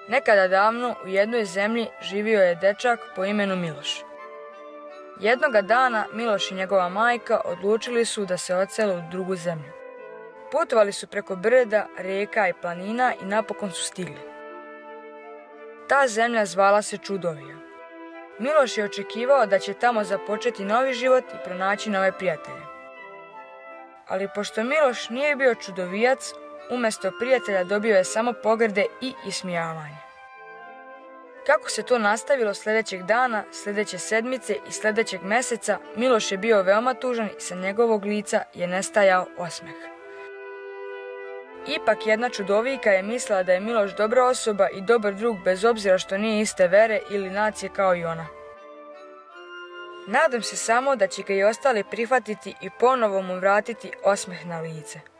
Nekada davno u jednoj zemlji živio je dečak po imenu Miloš. Jednoga dana Miloš i njegova majka odlučili su da se odsele u drugu zemlju. Putovali su preko brda, rijeka i planina i napokon su stigli. Ta zemlja zvala se Čudovija. Miloš je očekivao da će tamo započeti novi život i pronaći nove prijatelje. Ali pošto Miloš nije bio čudovijac, umjesto prijatelja dobio je samo pogrde i ismijavanje. Kako se to nastavilo sljedećeg dana, sljedeće sedmice i sljedećeg mjeseca, Miloš je bio veoma tužan i sa njegovog lica je nestajao osmeh. Ipak jedna čudovijka je mislila da je Miloš dobra osoba i dobar drug bez obzira što nije iste vere ili nacije kao i ona. Nadam se samo da će ga i ostali prihvatiti i ponovo mu vratiti osmeh na lice.